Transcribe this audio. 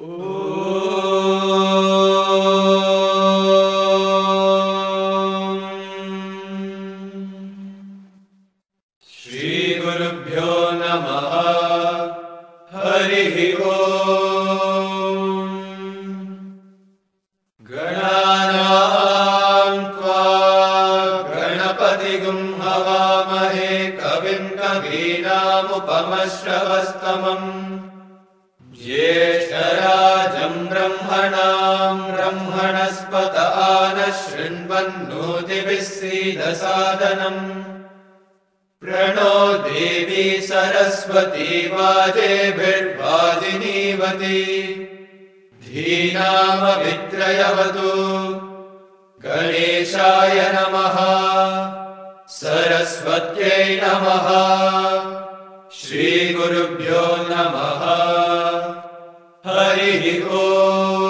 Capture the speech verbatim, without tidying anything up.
श्रीगुरुभ्यो नमः। हरिः ओम्। गणानां त्वा गणपतिगुं हवामहे कविं कवीनामुपमश्रवस्तमम् ज्येष्ठराजं ब्रह्मणां ब्रह्मणस्पत नः शृण्वन्नोतिभिः सीदसादनम् प्रणो देवी सरस्वती वाजेभिर्वाजिनीवती धीनामभित्रयवतु। गणेशाय नमः। सरस्वत्यै नमः। श्रीगुरुभ्यो नमः। हरिः ओम्।